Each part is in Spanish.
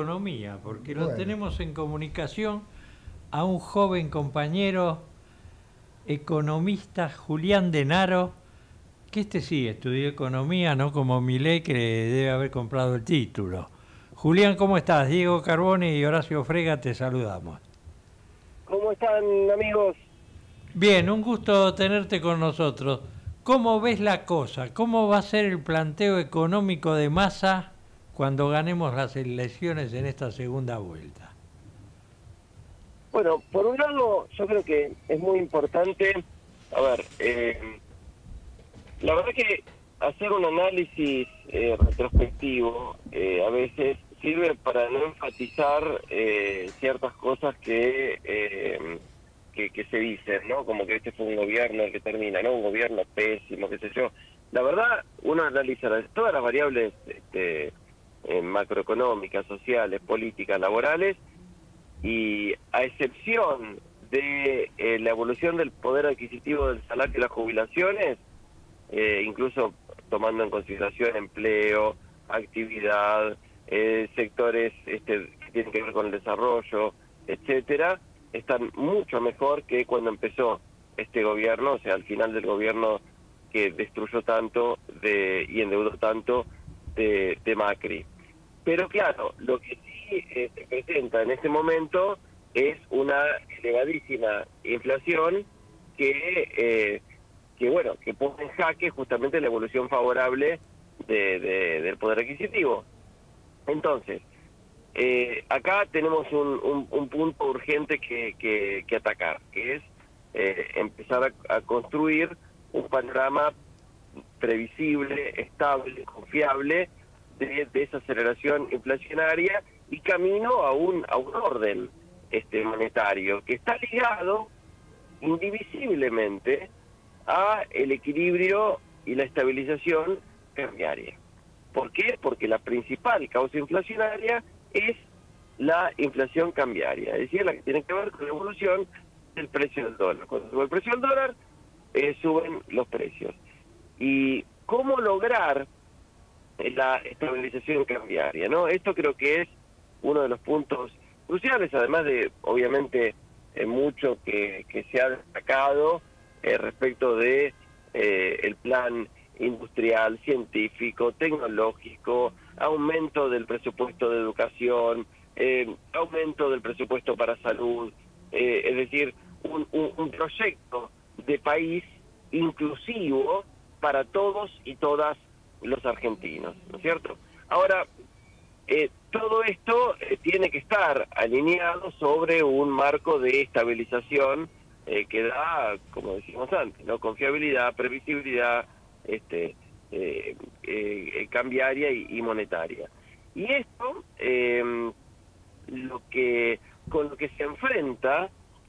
economía, porque lo Bueno, tenemos en comunicación a un joven compañero economista, Julián Denaro, que sí estudió economía, no como Milei, que debe haber comprado el título. Julián, ¿cómo estás? Diego Carbone y Horacio Frega te saludamos. ¿Cómo están, amigos? Bien, un gusto tenerte con nosotros. ¿Cómo ves la cosa? ¿Cómo va a ser el planteo económico de Massa cuando ganemos las elecciones en esta segunda vuelta? Bueno, por un lado, yo creo que es muy importante, a ver, la verdad que hacer un análisis retrospectivo a veces sirve para no enfatizar ciertas cosas que se dicen, ¿no? Como que este fue un gobierno el que termina, ¿no? Un gobierno pésimo, qué sé yo. La verdad, uno analiza todas las variables macroeconómicas, sociales, políticas, laborales, y a excepción de la evolución del poder adquisitivo del salario y las jubilaciones, incluso tomando en consideración empleo, actividad, sectores que tienen que ver con el desarrollo, etcétera, están mucho mejor que cuando empezó este gobierno, o sea, al final del gobierno que destruyó tanto y endeudó tanto de Macri. Pero claro, lo que sí se presenta en este momento es una elevadísima inflación que, bueno, que pone en jaque justamente la evolución favorable del poder adquisitivo. Entonces, acá tenemos un punto urgente que atacar, que es empezar a construir un panorama previsible, estable, confiable de desaceleración inflacionaria y camino a un orden monetario que está ligado indivisiblemente a el equilibrio y la estabilización cambiaria. ¿Por qué? Porque la principal causa inflacionaria es la inflación cambiaria, es decir, la que tiene que ver con la evolución del precio del dólar. Cuando sube el precio del dólar, suben los precios. ¿Y cómo lograr la estabilización cambiaria, ¿no? Esto creo que es uno de los puntos cruciales, además de, obviamente, mucho que se ha destacado respecto de el plan industrial, científico, tecnológico, aumento del presupuesto de educación, aumento del presupuesto para salud, es decir, un proyecto de país inclusivo para todos y todas los argentinos, ¿no es cierto? Ahora, todo esto tiene que estar alineado sobre un marco de estabilización que da, como decimos antes, ¿no? Confiabilidad, previsibilidad, cambiaria y monetaria. Y esto, con lo que se enfrenta,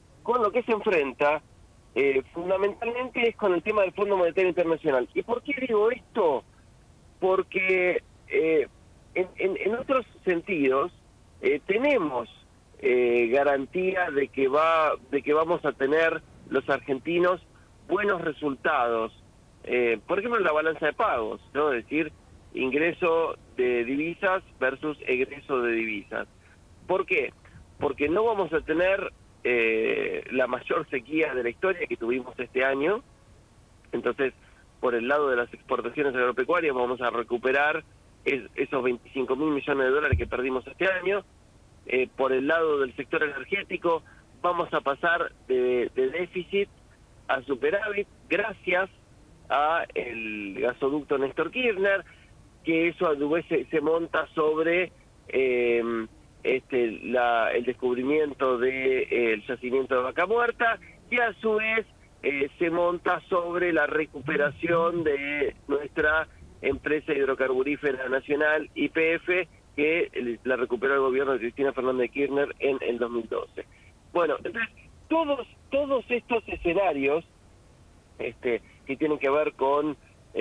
fundamentalmente es con el tema del Fondo Monetario Internacional. ¿Y por qué digo esto? Porque en otros sentidos tenemos garantía de que vamos a tener los argentinos buenos resultados, por ejemplo en la balanza de pagos, ¿no? Es decir, ingreso de divisas versus egreso de divisas. ¿Por qué? Porque no vamos a tener la mayor sequía de la historia que tuvimos este año. Entonces, por el lado de las exportaciones agropecuarias vamos a recuperar esos 25.000 millones de dólares que perdimos este año. Por el lado del sector energético vamos a pasar de déficit a superávit gracias a el gasoducto Néstor Kirchner, que eso a su vez se monta sobre el descubrimiento del yacimiento de Vaca Muerta, y a su vez se monta sobre la recuperación de nuestra empresa hidrocarburífera nacional, YPF, que la recuperó el gobierno de Cristina Fernández de Kirchner en el 2012. Bueno, entonces, todos estos escenarios que tienen que ver con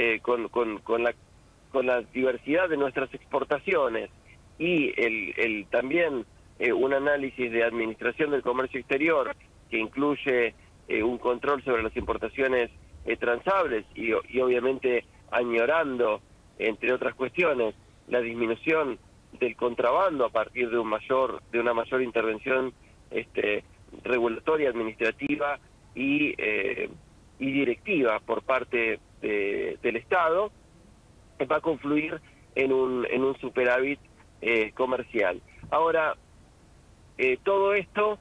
la diversidad de nuestras exportaciones y también un análisis de administración del comercio exterior que incluye un control sobre las importaciones transables y obviamente añorando, entre otras cuestiones, la disminución del contrabando a partir de una mayor intervención regulatoria, administrativa y directiva por parte del Estado, va a confluir en un superávit comercial. Ahora, todo esto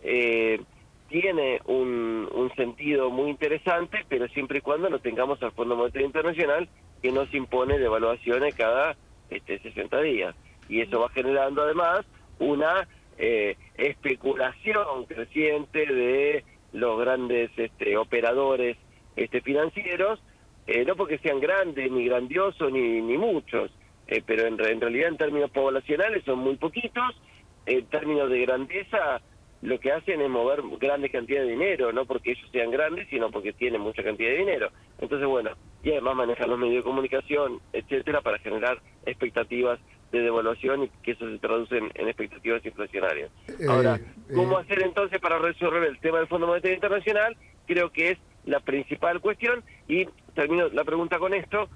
tiene un sentido muy interesante, pero siempre y cuando no tengamos al Fondo Monetario Internacional, que nos impone devaluaciones cada 60 días. Y eso va generando además una especulación creciente de los grandes operadores financieros, no porque sean grandes, ni grandiosos, ni muchos, pero en realidad en términos poblacionales son muy poquitos. En términos de grandeza, lo que hacen es mover grandes cantidades de dinero, no porque ellos sean grandes, sino porque tienen mucha cantidad de dinero. Entonces, bueno, y además manejan los medios de comunicación, etcétera, para generar expectativas de devaluación y que eso se traduce en expectativas inflacionarias. Ahora, ¿cómo hacer entonces para resolver el tema del Fondo Monetario Internacional? Creo que es la principal cuestión, y termino la pregunta con esto.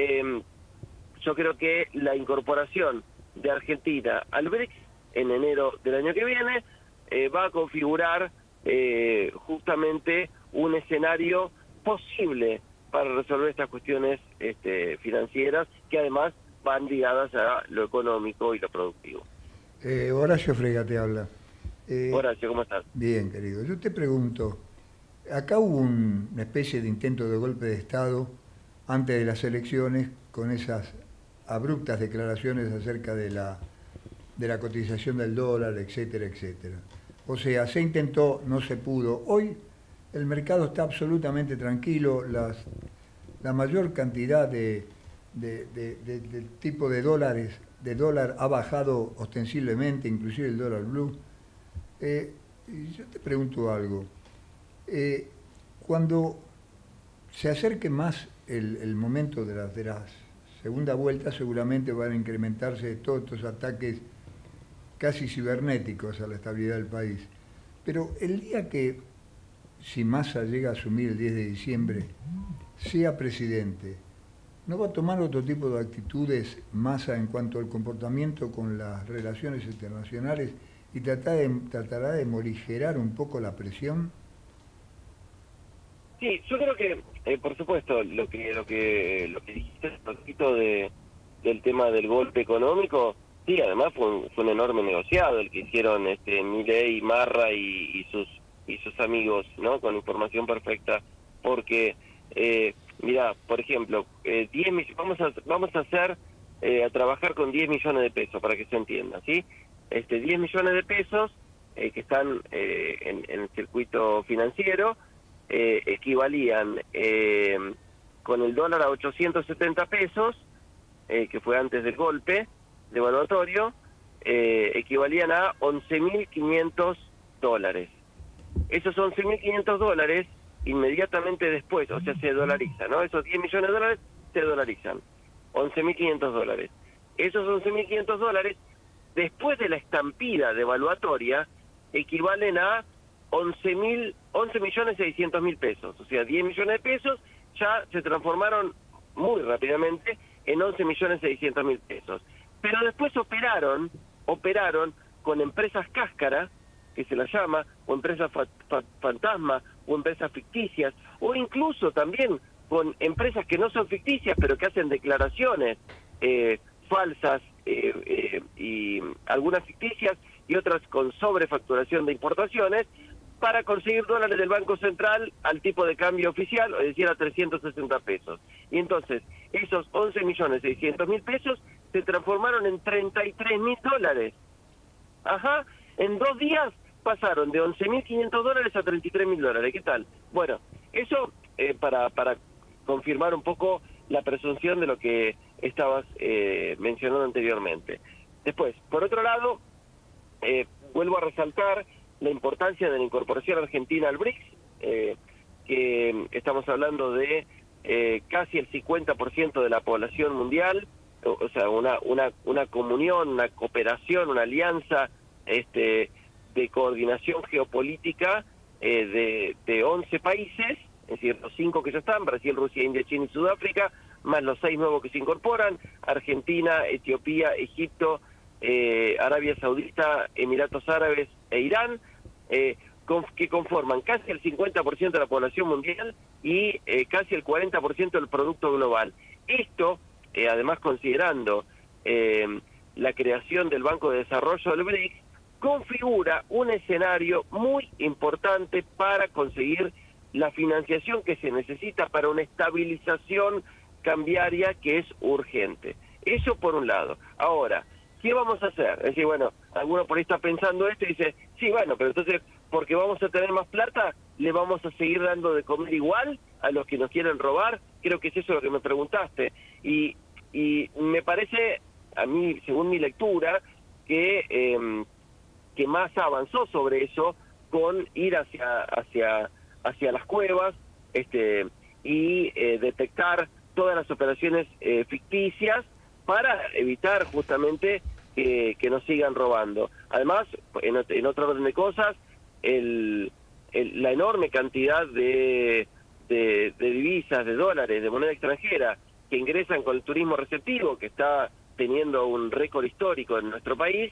Yo creo que la incorporación de Argentina al BRICS en enero del año que viene va a configurar justamente un escenario posible para resolver estas cuestiones financieras, que además van ligadas a lo económico y lo productivo. Horacio Frega te habla. Horacio, ¿cómo estás? Bien, querido. Yo te pregunto, acá hubo una especie de intento de golpe de Estado antes de las elecciones, con esas abruptas declaraciones acerca de la cotización del dólar, etcétera, etcétera. O sea, se intentó, no se pudo. Hoy el mercado está absolutamente tranquilo, la mayor cantidad de tipo de dólar ha bajado ostensiblemente, inclusive el dólar blue. Y yo te pregunto algo. Cuando se acerque más el momento de las segunda vuelta, seguramente van a incrementarse todos estos ataques casi cibernéticos a la estabilidad del país. Pero el día que, si Massa llega a asumir el 10 de diciembre, sea presidente, ¿no va a tomar otro tipo de actitudes Massa en cuanto al comportamiento con las relaciones internacionales y tratará de morigerar un poco la presión? Sí, yo creo que, por supuesto, lo que dijiste un poquito del tema del golpe económico, sí, además fue un enorme negociado el que hicieron Milei, Marra y sus amigos, ¿no? Con información perfecta, porque mira, por ejemplo, vamos a trabajar con 10 millones de pesos, para que se entienda, ¿sí? 10 millones de pesos que están en el circuito financiero equivalían con el dólar a 870 pesos, que fue antes del golpe devaluatorio, equivalían a $11.500. Esos $11.500 inmediatamente después, o sea, se dolarizan, ¿no? Esos 10 millones de dólares se dolarizan, $11.500. Esos $11.500, después de la estampida devaluatoria, equivalen a 11.600.000 pesos. O sea, 10 millones de pesos ya se transformaron muy rápidamente en 11.600.000 pesos. Pero después operaron con empresas cáscara, que se las llama, o empresas fantasma, o empresas ficticias, o incluso también con empresas que no son ficticias, pero que hacen declaraciones falsas, y algunas ficticias y otras con sobrefacturación de importaciones, para conseguir dólares del Banco Central al tipo de cambio oficial, es decir, a 360 pesos. Y entonces, esos 11.600.000 pesos se transformaron en $33.000. Ajá, en 2 días pasaron de $11.500 a $33.000. ¿Qué tal? Bueno, eso para confirmar un poco la presunción de lo que estabas mencionando anteriormente. Después, por otro lado, vuelvo a resaltar la importancia de la incorporación argentina al BRICS, que estamos hablando de casi el 50% de la población mundial, o sea, una comunión, una cooperación, una alianza de coordinación geopolítica de 11 países, es decir, los 5 que ya están, Brasil, Rusia, India, China y Sudáfrica, más los 6 nuevos que se incorporan, Argentina, Etiopía, Egipto, Arabia Saudita, Emiratos Árabes e Irán, que conforman casi el 50% de la población mundial y casi el 40% del producto global. Esto, además considerando la creación del Banco de Desarrollo del BRICS, configura un escenario muy importante para conseguir la financiación que se necesita para una estabilización cambiaria que es urgente. Eso por un lado. Ahora, ¿qué vamos a hacer? Es decir, bueno, alguno por ahí está pensando esto y dice, sí, bueno, pero entonces, porque vamos a tener más plata, ¿le vamos a seguir dando de comer igual a los que nos quieren robar? Creo que es eso lo que me preguntaste. Y me parece, a mí, según mi lectura, que más avanzó sobre eso con ir hacia las cuevas y detectar todas las operaciones ficticias para evitar justamente que nos sigan robando. Además, en otro orden de cosas, la enorme cantidad de divisas, de dólares, de moneda extranjera que ingresan con el turismo receptivo, que está teniendo un récord histórico en nuestro país,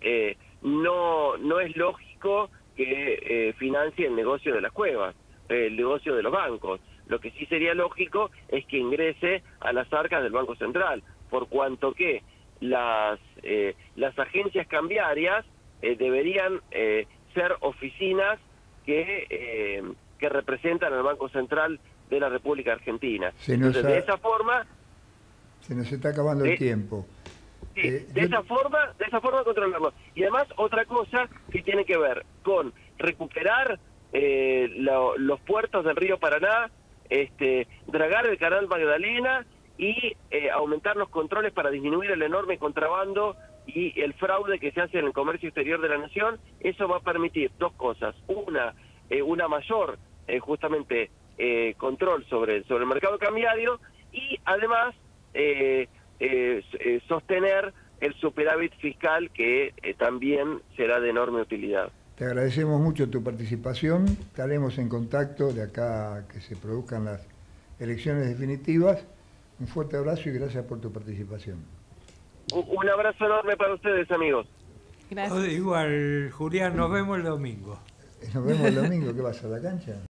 no es lógico que financie el negocio de las cuevas, el negocio de los bancos. Lo que sí sería lógico es que ingrese a las arcas del Banco Central, por cuanto que las agencias cambiarias deberían ser oficinas que representan al Banco Central de la República Argentina. Entonces, de esa forma... Se nos está acabando el tiempo. Sí, de esa forma controlarlo. Y además otra cosa que tiene que ver con recuperar los puertos del río Paraná, dragar el canal Magdalena y aumentar los controles para disminuir el enorme contrabando y el fraude que se hace en el comercio exterior de la nación. Eso va a permitir dos cosas: una mayor justamente control sobre el mercado cambiario, y además sostener el superávit fiscal, que también será de enorme utilidad. Te agradecemos mucho tu participación, estaremos en contacto de acá a que se produzcan las elecciones definitivas. Un fuerte abrazo y gracias por tu participación. Un abrazo enorme para ustedes, amigos. Gracias. Igual, Julián, nos vemos el domingo. Nos vemos el domingo, ¿qué vas a la cancha?